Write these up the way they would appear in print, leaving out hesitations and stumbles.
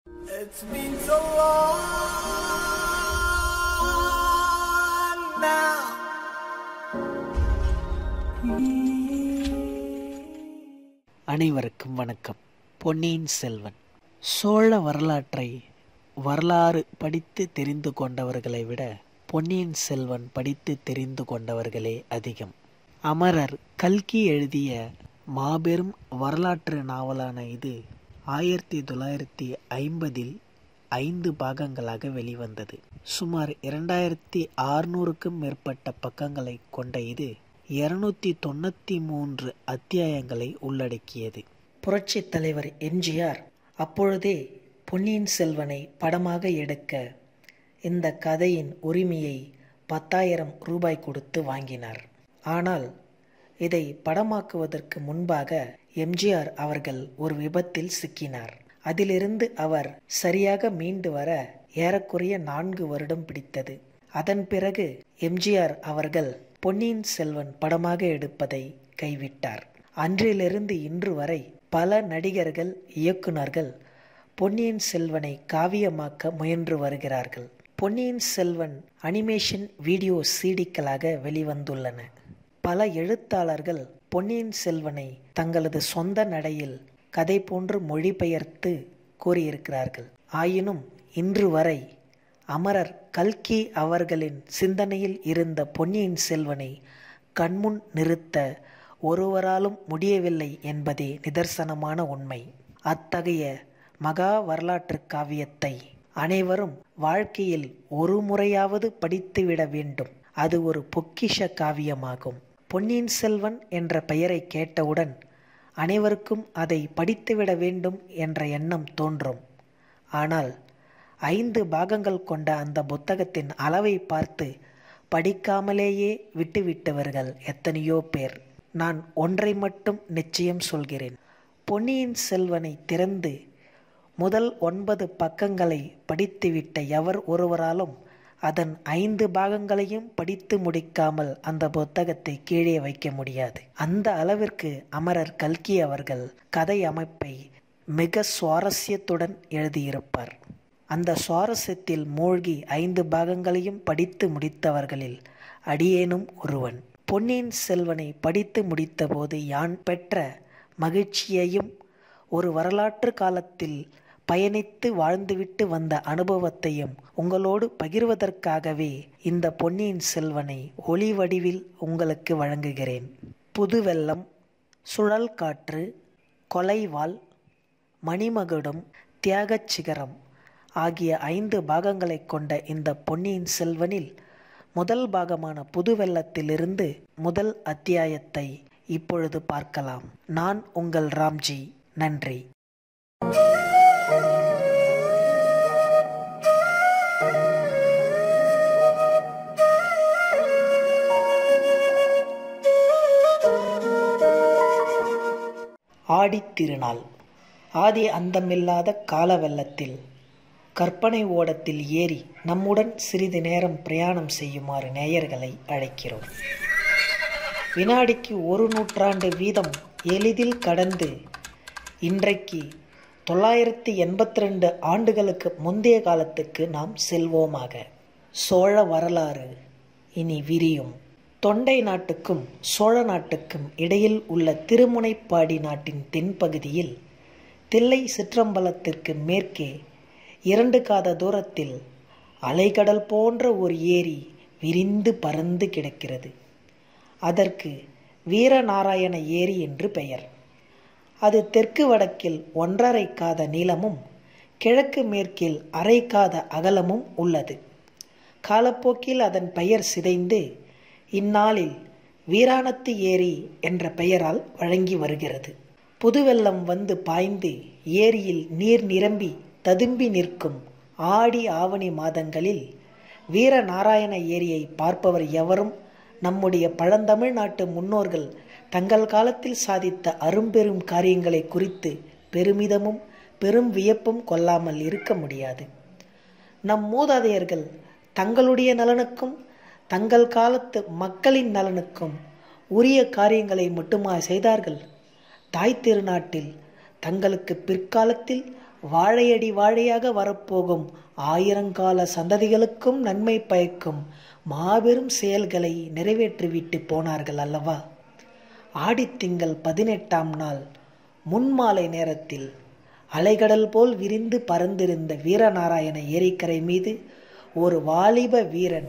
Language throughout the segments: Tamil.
It's been so long now. அனைவருக்கும் வணக்கம். பொன்னியின் செல்வன் சோழ வரலாற்றை வரலாறு படித்து தெரிந்து கொண்டவர்களை விட பொன்னியின் செல்வன் படித்து தெரிந்து கொண்டவர்களே அதிகம். அமரர் கல்கி எழுதிய மாபெரும் வரலாற்று நாவலான இது 1950 5 பாகங்களாக வெளிவந்தது. சுமார் 2600க்கும் மேற்பட்ட பக்கங்களை கொண்ட இது 293 அத்தியாயங்களை உள்ளடக்கியது. புரட்சி தலைவர் எம்ஜிஆர் அப்பொழுதே பொன்னியின் செல்வனை படமாக எடுக்க இந்த கதையின் உரிமையை 10,000 ரூபாய் கொடுத்து வாங்கினார். ஆனால் இதை படமாக்குவதற்கு முன்பாக எம்ஜிஆர் அவர்கள் ஒரு விபத்தில் சிக்கினார். அதிலிருந்து அவர் சரியாக மீண்டு வர ஏறக்குறைய 4 வருடம் பிடித்தது. அதன் பிறகு எம்ஜிஆர் அவர்கள் பொன்னியின் செல்வன் படமாக எடுப்பதை கைவிட்டார். அன்றிலிருந்து இன்று வரை பல நடிகர்கள், இயக்குனர்கள் பொன்னியின் செல்வனை காவியமாக்க முயன்று வருகிறார்கள். பொன்னியின் செல்வன் அனிமேஷன் வீடியோ சிடிக்களாக வெளிவந்துள்ளன. பல எழுத்தாளர்கள் பொன்னியின் செல்வனை தங்களது சொந்த நடையில் கதை போன்று மொழிபெயர்த்து கூறியிருக்கிறார்கள். ஆயினும் இன்று வரை அமரர் கல்கி அவர்களின் சிந்தனையில் இருந்த பொன்னியின் செல்வனை கண்முன் நிறுத்த ஒருவராலும் முடியவில்லை என்பதே நிதர்சனமான உண்மை. அத்தகைய மகா வரலாற்று காவியத்தை அனைவரும் வாழ்க்கையில் ஒரு முறையாவது படித்துவிட வேண்டும். அது ஒரு பொக்கிஷ காவியமாகும். பொன்னியின் செல்வன் என்ற பெயரை கேட்டவுடன் அனைவருக்கும் அதை படித்துவிட வேண்டும் என்ற எண்ணம் தோன்றும். ஆனால் 5 பாகங்கள் கொண்ட அந்த புத்தகத்தின் அளவை பார்த்து படிக்காமலேயே விட்டுவிட்டவர்கள் எத்தனையோ பேர். நான் ஒன்றை மட்டும் நிச்சயம் சொல்கிறேன். பொன்னியின் செல்வனை திறந்து முதல் 9 பக்கங்களை படித்துவிட்ட எவர் ஒருவராலும் அதன் 5 பாகங்களையும் படித்து முடிக்காமல் அந்த புத்தகத்தை கீழே வைக்க முடியாது. அந்த அளவிற்கு அமரர் கல்கி அவர்கள் கதை அமைப்பை மிக சுவாரஸ்யத்துடன் எழுதியிருப்பார். அந்த சுவாரஸ்யத்தில் மூழ்கி 5 பாகங்களையும் படித்து முடித்தவர்களில் அடியேனும் ஒருவன். பொன்னியின் செல்வனை படித்து முடித்தபோது யான் பெற்ற மகிழ்ச்சியையும் ஒரு வரலாற்று காலத்தில் பயணித்து வாழ்ந்துவிட்டு வந்த அனுபவத்தையும் உங்களோடு பகிர்வதற்காகவே இந்த பொன்னியின் செல்வனை ஒளி வடிவில் உங்களுக்கு வழங்குகிறேன். புதுவெள்ளம், சுழல் காற்று, கொலைவாள், மணிமகுடம், தியாகச் சிகரம் ஆகிய 5 பாகங்களை கொண்ட இந்த பொன்னியின் செல்வனில் முதல் பாகமான புதுவெள்ளத்திலிருந்து முதல் அத்தியாயத்தை இப்பொழுது பார்க்கலாம். நான் உங்கள் ராம்ஜி. நன்றி. ஆடித்திருநாள். ஆதி அந்தமில்லாத கால வெள்ளத்தில் கற்பனை ஓடத்தில் ஏறி நம்முடன் சிறிது நேரம் பிரயாணம் செய்யுமாறு நேயர்களை அழைக்கிறோம். வினாடிக்கு 1 நூற்றாண்டு வீதம் எளிதில் கடந்து இன்றைக்கு 982 ஆண்டுகளுக்கு முந்தைய காலத்துக்கு நாம் செல்வோமாக. சோழ வரலாறு இனி விரியும். தொண்டை நாட்டுக்கும் சோழ நாட்டுக்கும் இடையில் உள்ள திருமுனைப்பாடி நாட்டின் தென்பகுதியில் தில்லை சிற்றம்பலத்திற்கு மேற்கே 2 காத தூரத்தில் அலைகடல் போன்ற ஒரு ஏரி விரிந்து பறந்து கிடக்கிறது. அதற்கு வீரநாராயண ஏரி என்று பெயர். அது தெற்கு வடக்கில் 1.5 காத நீளமும் கிழக்கு மேற்கில் 1/2 காத அகலமும் உள்ளது. காலப்போக்கில் அதன் பெயர் சிதைந்து இந்நாளில் வீராணத்து ஏரி என்ற பெயரால் வழங்கி வருகிறது. புதுவெள்ளம் வந்து பாய்ந்து ஏரியில் நீர் நிரம்பி ததும்பி நிற்கும் ஆடி ஆவணி மாதங்களில் வீரநாராயண ஏரியை பார்ப்பவர் எவரும் நம்முடைய பழந்தமிழ்நாட்டு முன்னோர்கள் தங்கள் காலத்தில் சாதித்த அரும்பெரும் காரியங்களை குறித்து பெருமிதமும் பெரும் வியப்பும் கொள்ளாமல் இருக்க முடியாது. நம் மூதாதையர்கள் தங்களுடைய நலனுக்கும் தங்கள் காலத்து மக்களின் நலனுக்கும் உரிய காரியங்களை மட்டுமா செய்தார்கள்? தாய் திருநாட்டில் தங்களுக்கு பிற்காலத்தில் வாழையடி வாழையாக வரப்போகும் ஆயிரங்கால சந்ததிகளுக்கும் நன்மை பயக்கும் மாபெரும் செயல்களை நிறைவேற்றிவிட்டு போனார்கள் அல்லவா? ஆடித்திங்கள் 18ஆம் நாள் முன்மாலை நேரத்தில் அலைகடல் போல் விரிந்து பறந்திருந்த வீரநாராயண ஏரிக்கரை மீது ஒரு வாலிப வீரன்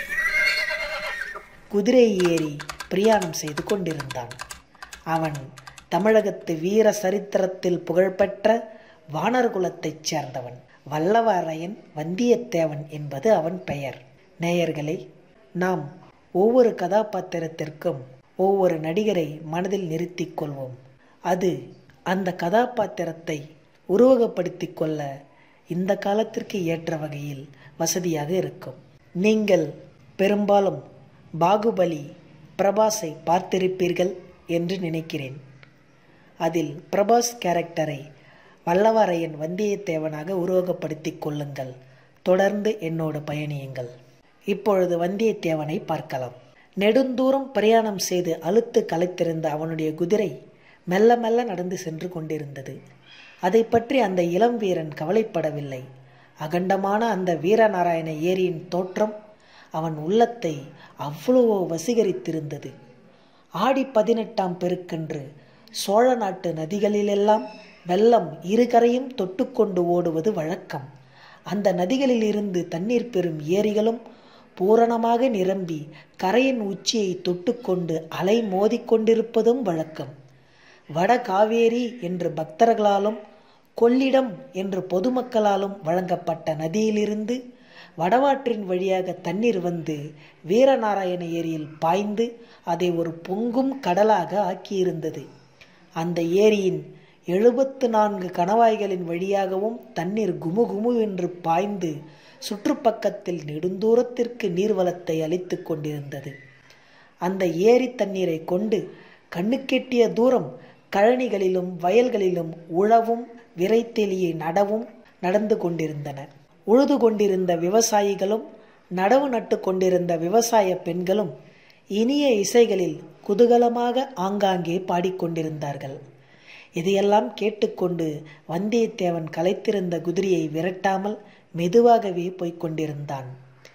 குதிரை ஏறி பிரயாணம் செய்து கொண்டிருந்தான். அவன் தமிழகத்து வீர சரித்திரத்தில் புகழ்பெற்ற வானர் குலத்தைச் சேர்ந்தவன். வல்லவரையன் வந்தியத்தேவன் என்பது அவன் பெயர். நேயர்களே, நாம் ஒவ்வொரு கதாபாத்திரத்திற்கும் ஒவ்வொரு நடிகரை மனதில் நிறுத்திக் கொள்வோம். அது அந்த கதாபாத்திரத்தை உருவகப்படுத்திக் கொள்ள இந்த காலத்திற்கு ஏற்ற வகையில் வசதியாக இருக்கும். நீங்கள் பெரும்பாலும் பாகுபலி பிரபாஸை பார்த்திருப்பீர்கள் என்று நினைக்கிறேன். அதில் பிரபாஸ் கேரக்டரை வல்லவரையன் வந்தியத்தேவனாக உருவகப்படுத்திக் கொள்ளுங்கள். தொடர்ந்து என்னோடு பயணியுங்கள். இப்பொழுது வந்தியத்தேவனை பார்க்கலாம். நெடுந்தூரம் பிரயாணம் செய்து அலுத்து களைத்திருந்த அவனுடைய குதிரை மெல்ல மெல்ல நடந்து சென்று கொண்டிருந்தது. அதை பற்றி அந்த இளம் வீரன் கவலைப்படவில்லை. அகண்டமான அந்த வீரநாராயண ஏரியின் தோற்றம் அவன் உள்ளத்தை அவ்வளவோ வசீகரித்திருந்தது. ஆடி 18ஆம் பெருக்கன்று சோழ நாட்டு நதிகளிலெல்லாம் வெள்ளம் இருகரையும் தொட்டுக்கொண்டு ஓடுவது வழக்கம். அந்த நதிகளில் இருந்து தண்ணீர் பெறும் ஏரிகளும் பூரணமாக நிரம்பி கரையின் உச்சியை தொட்டுக்கொண்டு அலை மோதிக்கொண்டிருப்பதும் வழக்கம். வட காவேரி என்று பக்தர்களாலும் கொள்ளிடம் என்று பொதுமக்களாலும் வழங்கப்பட்ட நதியிலிருந்து வடவாற்றின் வழியாக தண்ணீர் வந்து வீரநாராயண ஏரியில் பாய்ந்து அதை ஒரு பொங்கும் கடலாக ஆக்கியிருந்தது. அந்த ஏரியின் 74 கணவாய்களின் வழியாகவும் தண்ணீர் குமுகுமு என்று பாய்ந்து சுற்றுப்பக்கத்தில் நெடுந்தூரத்திற்கு நீர்வளத்தை அளித்து கொண்டிருந்தது. அந்த ஏரி தண்ணீரை கொண்டு கண்ணுக்கெட்டிய தூரம் கழனிகளிலும் வயல்களிலும் உழவும் விரைத்தெளியை நடவும் நடந்து கொண்டிருந்தன. உழுது கொண்டிருந்த விவசாயிகளும் நடவு நட்டு கொண்டிருந்த விவசாய பெண்களும் இனிய இசைகளில் குதூகலமாக ஆங்காங்கே பாடிக்கொண்டிருந்தார்கள். இதையெல்லாம் கேட்டுக்கொண்டு வந்தியத்தேவன் களைத்திருந்த குதிரையை விரட்டாமல் மெதுவாகவே போய்கொண்டிருந்தான்.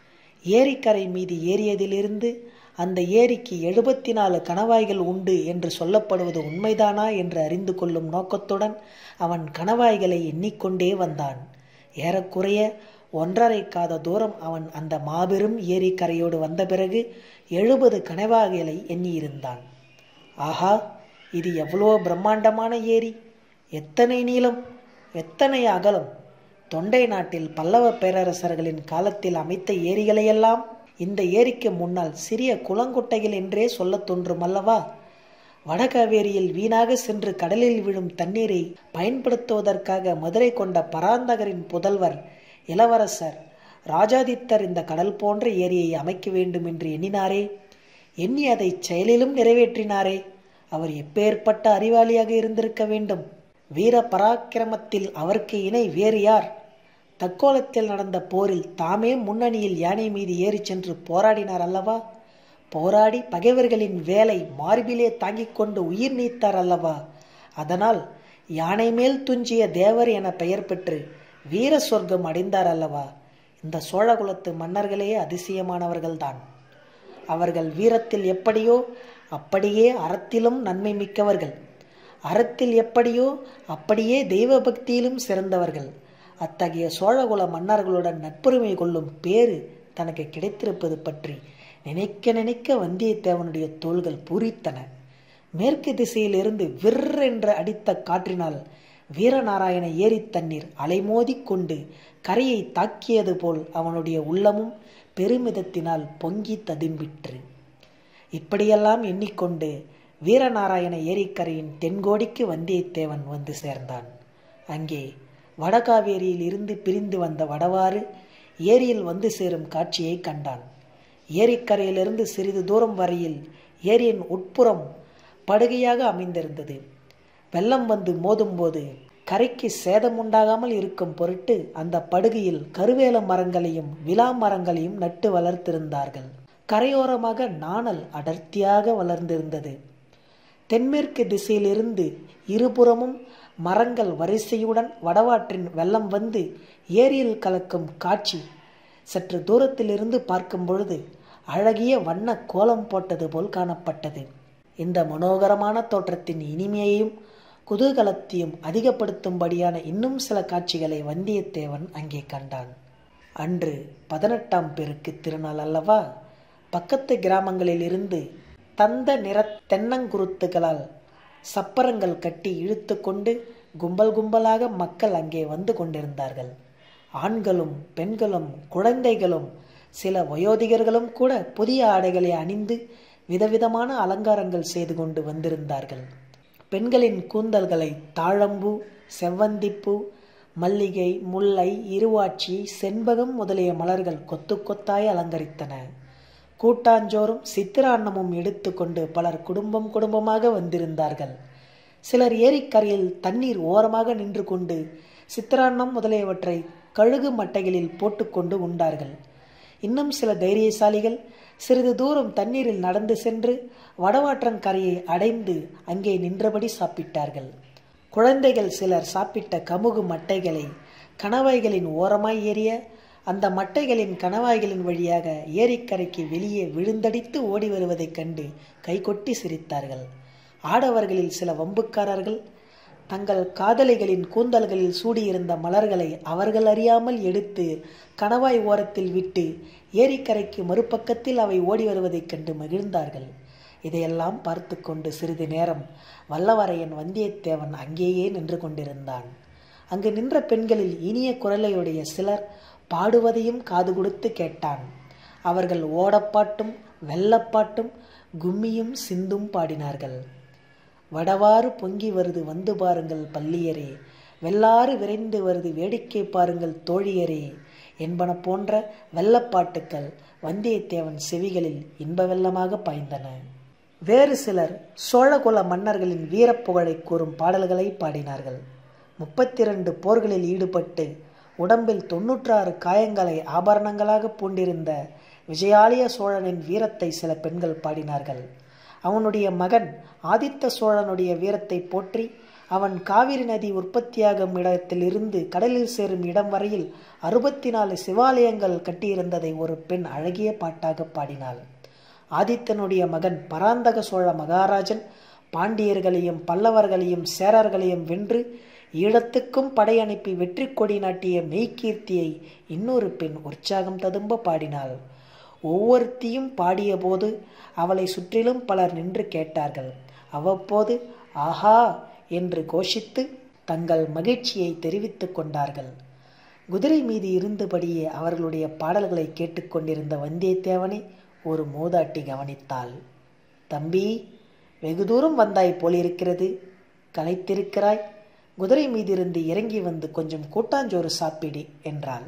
ஏரிக்கரை மீது ஏறியதிலிருந்து அந்த ஏரிக்கு 74 கணவாய்கள் உண்டு என்று சொல்லப்படுவது உண்மைதானா என்று அறிந்து கொள்ளும் நோக்கத்துடன் அவன் கணவாய்களை எண்ணிக்கொண்டே வந்தான். ஏறக்குறைய 1.5 காத தூரம் அவன் அந்த மாபெரும் ஏரிக்கரையோடு வந்த பிறகு 70 கணவாய்களை எண்ணியிருந்தான். ஆஹா, இது எவ்வளோ பிரம்மாண்டமான ஏரி! எத்தனை நீளம், எத்தனை அகலம்! தொண்டை நாட்டில் பல்லவ பேரரசர்களின் காலத்தில் அமைத்த ஏரிகளையெல்லாம் இந்த ஏரிக்கு முன்னால் சிறிய குளங்குட்டைகள் என்றே சொல்ல தோன்றும் அல்லவா? வடகாவேரியில் வீணாக சென்று கடலில் விழும் தண்ணீரை பயன்படுத்துவதற்காக மதுரை கொண்ட பராந்தகரின் புதல்வர் இளவரசர் ராஜாதித்தர் இந்த கடல் போன்ற ஏரியை அமைக்க வேண்டும் என்று எண்ணினாரே, எண்ணி அதை செயலிலும் நிறைவேற்றினாரே. அவர் எப்பேற்பட்ட அறிவாளியாக இருந்திருக்க வேண்டும்! வீர பராக்கிரமத்தில் அவருக்கு இணை வேறு யார்? தக்கோலத்தில் நடந்த போரில் தாமே முன்னணியில் யானை மீது ஏறி சென்று போராடினார் அல்லவா? போராடி பகைவர்களின் வேலை மார்பிலே தாங்கிக் கொண்டு உயிர் நீத்தார் அல்லவா? அதனால் யானை மேல் துஞ்சிய தேவர் என பெயர் பெற்று வீர சொர்க்கம் அடைந்தார் அல்லவா? இந்த சோழகுலத்து மன்னர்களே அதிசயமானவர்கள்தான். அவர்கள் வீரத்தில் எப்படியோ அப்படியே அறத்திலும் நன்மை மிக்கவர்கள். அறத்தில் எப்படியோ அப்படியே தெய்வ பக்தியிலும் சிறந்தவர்கள். அத்தகைய சோழகுல மன்னர்களுடன் நட்புரிமை கொள்ளும் பேறு தனக்கு கிடைத்திருப்பது பற்றி நினைக்க நினைக்க வந்தியத்தேவனுடைய தோள்கள் பூரித்தன. மேற்கு திசையிலிருந்து விற்றென்று அடித்த காற்றினால் வீரநாராயண ஏரி தண்ணீர் அலைமோதி கொண்டு கரையை தாக்கியது போல் அவனுடைய உள்ளமும் பெருமிதத்தினால் பொங்கி ததும்பிற்று. இப்படியெல்லாம் எண்ணிக்கொண்டு வீரநாராயண ஏரிக்கரையின் தென்கோடிக்கு வந்தியத்தேவன் வந்து சேர்ந்தான். அங்கே வடகாவேரியில் இருந்து பிரிந்து வந்த வடவாறு ஏரியில் வந்து சேரும் காட்சியை கண்டான். ஏரிக்கரையிலிருந்து சிறிது தூரம் வரையில் ஏரியின் உட்புறம் படுகையாக அமைந்திருந்தது. வெள்ளம் வந்து மோதும்போது கரைக்கு சேதம் உண்டாகாமல் இருக்கும் பொருட்டு அந்த படுகையில் கருவேல மரங்களையும் விலா மரங்களையும் நட்டு வளர்த்திருந்தார்கள். கரையோரமாக நாணல் அடர்த்தியாக வளர்ந்திருந்தது. தென்மேற்கு திசையிலிருந்து இருபுறமும் மரங்கள் வரிசையுடன் வடவாற்றின் வெள்ளம் வந்து ஏரியில் கலக்கும் காட்சி சற்று தூரத்திலிருந்து பார்க்கும் பொழுது அழகிய வண்ண கோலம் போட்டது போல் காணப்பட்டது. இந்த மனோகரமான தோற்றத்தின் இனிமையையும் குதூகலத்தையும் அதிகப்படுத்தும்படியான இன்னும் சில காட்சிகளை வந்தியத்தேவன் அங்கே கண்டான். அன்று 18ஆம் பெருக்கு திருநாள் அல்லவா? பக்கத்து கிராமங்களில் இருந்து தந்த நிற தென்னங்குருத்துகளால் சப்பரங்கள் கட்டி இழுத்து கொண்டு கும்பல் கும்பலாக மக்கள் அங்கே வந்து கொண்டிருந்தார்கள். ஆண்களும் பெண்களும் குழந்தைகளும் சில வயோதிகர்களும் கூட புதிய ஆடைகளை அணிந்து விதவிதமான அலங்காரங்கள் செய்து கொண்டு வந்திருந்தார்கள். பெண்களின் கூந்தல்களை தாழம்பூ, செவ்வந்திப்பூ, மல்லிகை, முல்லை, இருவாட்சி, செண்பகம் முதலிய மலர்கள் கொத்து கொத்தாய் அலங்கரித்தன. கூட்டாஞ்சோறும் சித்திரான்னமும் எடுத்துக்கொண்டு பலர் குடும்பம் குடும்பமாக வந்திருந்தார்கள். சிலர் ஏரிக்கரையில் தண்ணீர் ஓரமாக நின்று கொண்டு சித்திரான்னம் முதலியவற்றை கழுகு மட்டைகளில் போட்டுக்கொண்டு உண்டார்கள். இன்னும் சில தைரியசாலிகள் சிறிது தூரம் தண்ணீரில் நடந்து சென்று வடவாற்றங்கரையை அடைந்து அங்கே நின்றபடி சாப்பிட்டார்கள். குழந்தைகள் சிலர் சாப்பிட்ட கமுகு மட்டைகளை கணவாய்களின் ஓரமாய் ஏறிய அந்த மட்டைகளின் கணவாய்களின் வழியாக ஏரிக்கரைக்கு வெளியே விழுந்தடித்து ஓடி வருவதைக் கண்டு கைகொட்டி சிரித்தார்கள். ஆடவர்களில் சில வம்புக்காரர்கள் தங்கள் காதலிகளின் கூந்தல்களில் சூடியிருந்த மலர்களை அவர்கள் அறியாமல் எடுத்து கணவாய் ஓரத்தில் விட்டு ஏரிக்கரைக்கு மறுபக்கத்தில் அவை ஓடி வருவதைக் கண்டு மகிழ்ந்தார்கள். இதையெல்லாம் பார்த்து கொண்டு சிறிது நேரம் வல்லவரையன் வந்தியத்தேவன் அங்கேயே நின்று கொண்டிருந்தான். அங்கு நின்ற பெண்களில் இனிய குரலையுடைய சிலர் பாடுவதையும் காது கொடுத்து கேட்டான். அவர்கள் ஓடப்பாட்டும் வெள்ளப்பாட்டும் கும்மியும் சிந்தும் பாடினார்கள். வடவாறு பொங்கி வருது வந்து பாருங்கள் பள்ளியரே, வெள்ளாறு விரைந்து வருது வேடிக்கை பாருங்கள் தோழியரே என்பன போன்ற வெள்ளப்பாட்டுக்கள் வந்தியத்தேவன் செவிகளில் இன்ப வெள்ளமாக பாய்ந்தன. வேறு சிலர் சோழகுல மன்னர்களின் வீரப்புகழை கூறும் பாடல்களை பாடினார்கள். 32 போர்களில் ஈடுபட்டு உடம்பில் 96 காயங்களை ஆபரணங்களாக பூண்டிருந்த விஜயாலய சோழனின் வீரத்தை சில பெண்கள் பாடினார்கள். அவனுடைய மகன் ஆதித்த சோழனுடைய வீரத்தை போற்றி அவன் காவிரி நதி உற்பத்தியாகும் இடத்திலிருந்து கடலில் சேரும் இடம் வரையில் 64 சிவாலயங்கள் கட்டியிருந்ததை ஒரு பெண் அழகிய பாட்டாக பாடினாள். ஆதித்தனுடைய மகன் பராந்தக சோழ மகாராஜன் பாண்டியர்களையும் பல்லவர்களையும் சேரர்களையும் வென்று ஈழத்துக்கும் படையனுப்பி வெற்றி கொடி நாட்டிய மெய்கீர்த்தியை இன்னொரு பெண் உற்சாகம் ததும்ப பாடினாள். ஒவ்வொருத்தியும் பாடிய போது அவளை சுற்றிலும் பலர் நின்று கேட்டார்கள். அவ்வப்போது ஆஹா என்று கோஷித்து தங்கள் மகிழ்ச்சியை தெரிவித்துக் கொண்டார்கள். குதிரை மீது இருந்தபடியே அவர்களுடைய பாடல்களை கேட்டுக்கொண்டிருந்த வந்தியத்தேவனை ஒரு மூதாட்டி கவனித்தாள். தம்பி, வெகு தூரம் வந்தாய் போலிருக்கிறது, களைத்திருக்கிறாய். குதிரை மீதிருந்து இறங்கி வந்து கொஞ்சம் கூட்டாஞ்சோறு சாப்பிடு என்றாள்.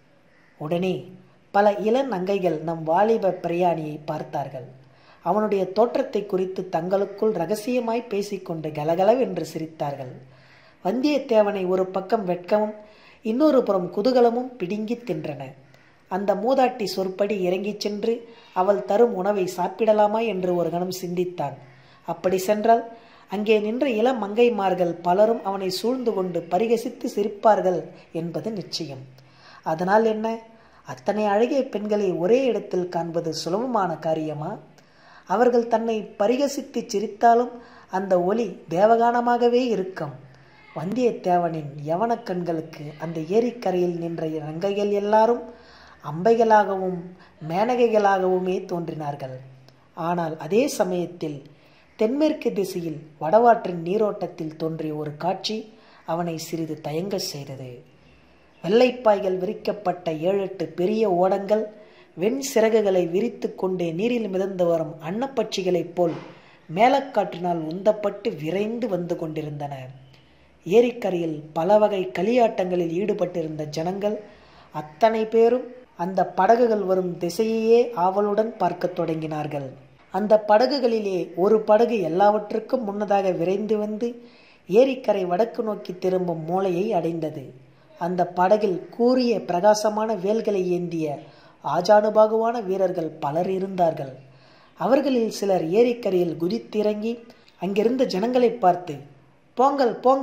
உடனே பல இளநங்கைகள் நம் வாலிப பிரயாணியை பார்த்தார்கள். அவனுடைய தோற்றத்தை குறித்து தங்களுக்குள் ரகசியமாய் பேசிக்கொண்டு கலகலவென்று சிரித்தார்கள். வந்தியத்தேவனை ஒரு பக்கம் வெட்கமும் இன்னொரு புறம் குதூகலமும் பிடுங்கி தின்றன. அந்த மூதாட்டி சொற்படி இறங்கிச் சென்று அவள் தரும் உணவை சாப்பிடலாமா என்று ஒரு கணம் சிந்தித்தான். அப்படி சென்றால் அங்கே நின்ற இளம் மங்கைமார்கள் பலரும் அவனை சூழ்ந்து கொண்டு பரிகசித்து சிரிப்பார்கள் என்பது நிச்சயம். அதனால் என்ன, அத்தனை அழகிய பெண்களை ஒரே இடத்தில் காண்பது சுலபமான காரியமா? அவர்கள் தன்னை பரிகசித்து சிரித்தாலும் அந்த ஒலி தேவகானமாகவே இருக்கும். வந்தியத்தேவனின் யவன கண்களுக்கு அந்த ஏரிக்கரையில் நின்ற ரங்கைகள் எல்லாரும் அம்பைகளாகவும் மேனகைகளாகவுமே தோன்றினார்கள். ஆனால் அதே சமயத்தில் தென்மேற்கு திசையில் வடவாற்றின் நீரோட்டத்தில் தோன்றிய ஒரு காட்சி அவனை சிறிது தயங்க செய்தது. வெள்ளைப்பாய்கள் விரிக்கப்பட்ட 7-8 பெரிய ஓடங்கள் வெண் சிறகுகளை விரித்து கொண்டே நீரில் மிதந்து வரும் அன்னப்பட்சிகளைப் போல் மேலக்காற்றினால் உந்தப்பட்டு விரைந்து வந்து கொண்டிருந்தன. ஏரிக்கரையில் பல வகை களியாட்டங்களில் ஈடுபட்டிருந்த ஜனங்கள் அத்தனை பேரும் அந்த படகுகள் வரும் திசையையே ஆவலுடன் பார்க்க தொடங்கினார்கள். அந்த படகுகளிலே ஒரு படகு எல்லாவற்றுக்கும் முன்னதாக விரைந்து வந்து ஏரிக்கரை வடக்கு நோக்கி திரும்பும் மூலையை அடைந்தது. அந்த படகில் கூரிய பிரகாசமான வேல்களை ஏந்திய ஆஜானுபாகுவான வீரர்கள் பலர் இருந்தார்கள். அவர்களில் சிலர் ஏரிக்கரையில் குதித்திறங்கி அங்கிருந்த ஜனங்களை பார்த்து போங்கள் போங்கள்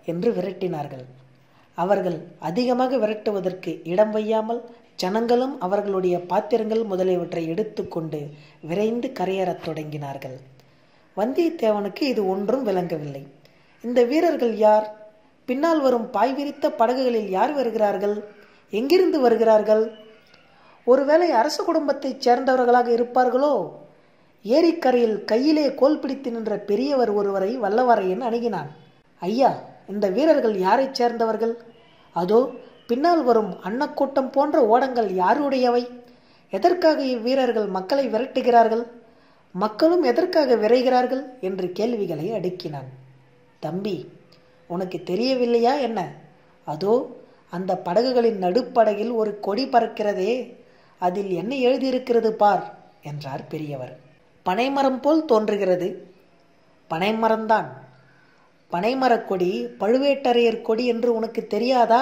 என்று விரட்டினார்கள். அவர்கள் அதிகமாக விரட்டுவதற்கு இடம் வையாமல் ஜனங்களும் அவர்களுடைய பாத்திரங்கள் முதலியவற்றை எடுத்துக்கொண்டு விரைந்து கரையேறத் தொடங்கினார்கள். வந்தியத்தேவனுக்கு இது ஒன்றும் விளங்கவில்லை. இந்த வீரர்கள் யார்? பின்னால் வரும் பாய் விரித்த படகுகளில் யார் வருகிறார்கள்? எங்கிருந்து வருகிறார்கள்? ஒருவேளை அரச குடும்பத்தைச் சேர்ந்தவர்களாக இருப்பார்களோ? ஏரிக்கரையில் கையிலே கோல் பிடித்து நின்ற பெரியவர் ஒருவரை வல்லவரையன் அணுகினான். ஐயா, இந்த வீரர்கள் யாரைச் சேர்ந்தவர்கள்? அதோ பின்னால் வரும் அன்னக்கூட்டம் போன்ற ஓடங்கள் யாருடையவை? எதற்காக இவ்வீரர்கள் மக்களை விரட்டுகிறார்கள்? மக்களும் எதற்காக விரைகிறார்கள் என்று கேள்விகளை அடுக்கினான். தம்பி, உனக்கு தெரியவில்லையா என்ன? அதோ அந்த படகுகளின் நடுப்படகில் ஒரு கொடி பறக்கிறதே, அதில் என்ன எழுதியிருக்கிறது பார் என்றார் பெரியவர். பனைமரம் போல் தோன்றுகிறது. பனைமரம்தான். பனைமரக் கொடி பழுவேட்டரையர் கொடி என்று உனக்கு தெரியாதா?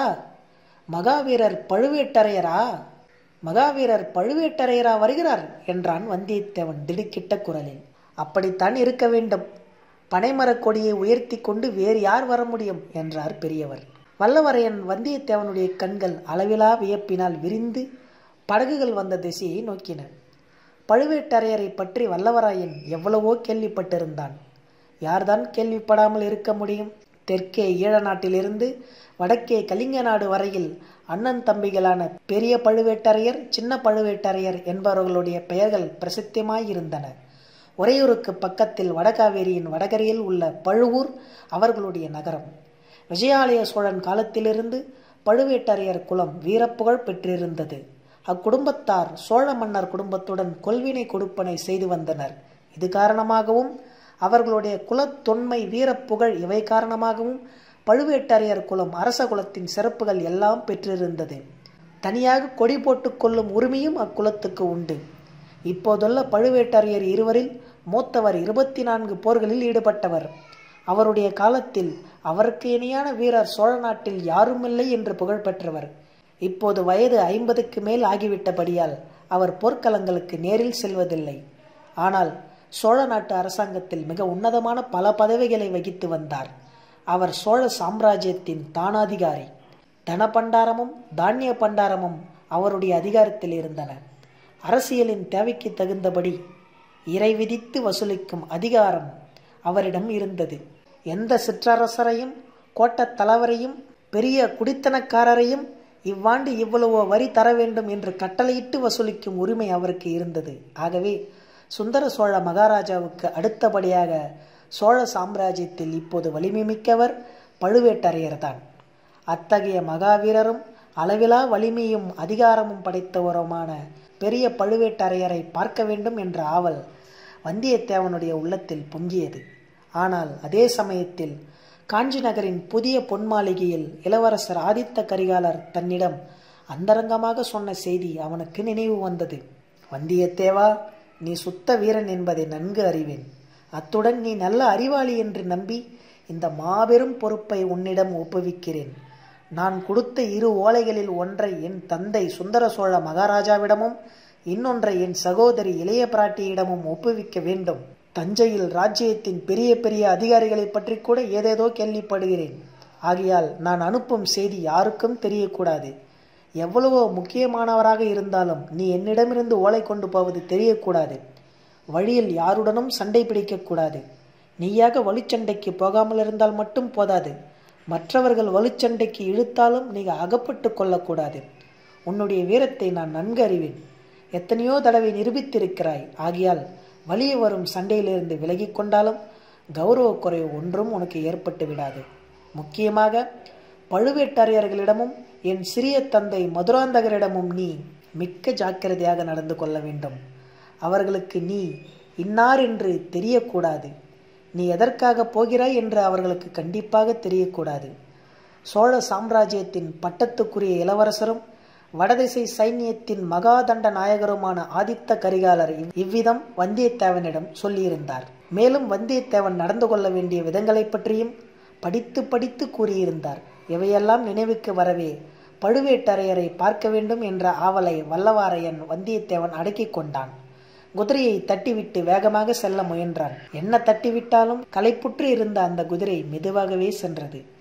மகாவீரர் பழுவேட்டரையரா? மகாவீரர் பழுவேட்டரையரா வருகிறார் என்றான் வந்தியத்தேவன் திடுக்கிட்ட குரலில். அப்படித்தான் இருக்க வேண்டும். பனைமரக் கொடியை உயர்த்தி கொண்டு வேறு யார் வர முடியும் என்றார் பெரியவர். வல்லவரையன் வந்தியத்தேவனுடைய கண்கள் அளவிலா வியப்பினால் விரிந்து படகுகள் வந்த திசையை நோக்கின. பழுவேட்டரையரை பற்றி வல்லவராயன் எவ்வளவோ கேள்விப்பட்டிருந்தான். யார்தான் கேள்விப்படாமல் இருக்க முடியும்? தெற்கே ஈழ நாட்டிலிருந்து வடக்கே கலிங்க நாடு வரையில் அண்ணன் தம்பிகளான பெரிய பழுவேட்டரையர், சின்ன பழுவேட்டரையர் என்பவர்களுடைய பெயர்கள் பிரசித்தமாயிருந்தன. உறையூருக்கு பக்கத்தில் வடகாவேரியின் வடகரையில் உள்ள பழுவூர் அவர்களுடைய நகரம். விஜயாலய சோழன் காலத்திலிருந்து பழுவேட்டரையர் குலம் வீரப்புகழ் பெற்றிருந்தது. அக்குடும்பத்தார் சோழ மன்னர் குடும்பத்துடன் கொள்வினை கொடுப்பனை செய்து வந்தனர். இது காரணமாகவும் அவர்களுடைய குலத்தொன்மை வீரப்புகழ் இவை காரணமாகவும் பழுவேட்டரையர் குலம் அரச குலத்தின் சிறப்புகள் எல்லாம் பெற்றிருந்தது. தனியாக கொடி போட்டு கொள்ளும் உரிமையும் அக்குலத்துக்கு உண்டு. இப்போதுள்ள பழுவேட்டரையர் இருவரில் மூத்தவர் 24 போர்களில் ஈடுபட்டவர். அவருடைய காலத்தில் அவருக்கு இணையான வீரர் சோழ நாட்டில் யாருமில்லை என்று புகழ் பெற்றவர். இப்போது வயது 50க்கு மேல் ஆகிவிட்டபடியால் அவர் போர்க்களங்களுக்கு நேரில் செல்வதில்லை. ஆனால் சோழ நாட்டு அரசாங்கத்தில் மிக உன்னதமான பல பதவிகளை வகித்து வந்தார். அவர் சோழ சாம்ராஜ்யத்தின் தானாதிகாரி. தனபண்டாரமும் தானிய பண்டாரமும் அவருடைய அதிகாரத்தில் இருந்தன. அரசியலின் தேவைக்கு தகுந்தபடி இறை விதித்து வசூலிக்கும் அதிகாரம் அவரிடம் இருந்தது. எந்த சிற்றரசரையும் கோட்டத் தலைவரையும் பெரிய குடித்தனக்காரரையும் இவ்வாண்டு இவ்வளவோ வரி தர வேண்டும் என்று கட்டளையிட்டு வசூலிக்கும் உரிமை அவருக்கு இருந்தது. ஆகவே சுந்தர சோழ மகாராஜாவுக்கு அடுத்தபடியாக சோழ சாம்ராஜ்யத்தில் இப்போது வலிமை மிக்கவர் பழுவேட்டரையர்தான். அத்தகைய மகாவீரரும் அளவிலா வலிமையும் அதிகாரமும் படைத்தவருமான பெரிய பழுவேட்டரையரை பார்க்க வேண்டும் என்ற ஆவல் வந்தியத்தேவனுடைய உள்ளத்தில் பொங்கியது. ஆனால் அதே சமயத்தில் காஞ்சி நகரின் புதிய பொன் மாளிகையில் இளவரசர் ஆதித்த கரிகாலர் தன்னிடம் அந்தரங்கமாக சொன்ன செய்தி அவனுக்கு நினைவு வந்தது. வந்தியத்தேவா, நீ சுத்த வீரன் என்பதை நன்கு அறிவேன். அத்துடன் நீ நல்ல அறிவாளி என்று நம்பி இந்த மாபெரும் பொறுப்பை உன்னிடம் ஒப்புவிக்கிறேன். நான் கொடுத்த 2 ஓலைகளில் ஒன்றை என் தந்தை சுந்தர சோழ மகாராஜாவிடமும் இன்னொன்றை என் சகோதரி இளைய பிராட்டியிடமும் ஒப்புவிக்க வேண்டும். தஞ்சையில் ராஜ்யத்தின் பெரிய பெரிய அதிகாரிகளை பற்றி கூட ஏதேதோ கேள்விப்படுகிறேன். ஆகையால் நான் அனுப்பும் செய்தி யாருக்கும் தெரியக்கூடாது. எவ்வளவோ முக்கியமானவராக இருந்தாலும் நீ என்னிடமிருந்து ஓலை கொண்டு போவது தெரியக்கூடாது. வழியில் யாருடனும் சண்டை பிடிக்கக்கூடாது. நீயாக வலுச்சண்டைக்கு போகாமல் இருந்தால் மட்டும் போதாது, மற்றவர்கள் வலுச்சண்டைக்கு இழுத்தாலும் நீ அகப்பட்டு கொள்ளக்கூடாது. உன்னுடைய வீரத்தை நான் நன்கு அறிவேன். எத்தனையோ தடவை நிரூபித்திருக்கிறாய். ஆகையால் வலிய வரும் சண்டையிலிருந்து விலகி கொண்டாலும் கௌரவ குறைவு ஒன்றும் உனக்கு ஏற்பட்டு விடாது. முக்கியமாக பழுவேட்டரையர்களிடமும் என் சிறிய தந்தை மதுராந்தகரிடமும் நீ மிக்க ஜாக்கிரதையாக நடந்து கொள்ள வேண்டும். அவர்களுக்கு நீ இன்னார் என்று தெரியக்கூடாது. நீ எதற்காக போகிறாய் என்று அவர்களுக்கு கண்டிப்பாக தெரியக்கூடாது. சோழ சாம்ராஜ்யத்தின் பட்டத்துக்குரிய இளவரசரும் வடதிசை சைன்யத்தின் மகாதண்ட நாயகருமான ஆதித்த கரிகாலர் இவ்விதம் வந்தியத்தேவனிடம் சொல்லியிருந்தார். மேலும் வந்தியத்தேவன் நடந்து கொள்ள வேண்டிய விதங்களை பற்றியும் படித்து படித்து கூறியிருந்தார். இவையெல்லாம் நினைவுக்கு வரவே பழுவேட்டரையரை பார்க்க வேண்டும் என்ற ஆவலை வல்லவரையன் வந்தியத்தேவன் அடக்கி கொண்டான். குதிரையை தட்டிவிட்டு வேகமாக செல்ல முயன்றான். என்ன தட்டிவிட்டாலும் களைப்புற்று இருந்த அந்த குதிரை மெதுவாகவே சென்றது.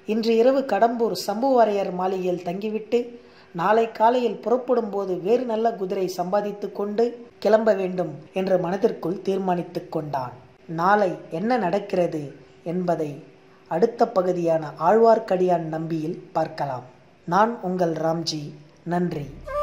இன்று இரவு கடம்பூர் சம்புவரையர் மாளிகையில் தங்கிவிட்டு நாளை காலையில் புறப்படும் போது வேறு நல்ல குதிரை சம்பாதித்து கொண்டு கிளம்ப வேண்டும் என்று மனதிற்குள் தீர்மானித்து கொண்டான். நாளை என்ன நடக்கிறது என்பதை அடுத்த பகுதியான ஆழ்வார்க்கடியான் நம்பியில் பார்க்கலாம். நான் உங்கள் ராம்ஜி. நன்றி.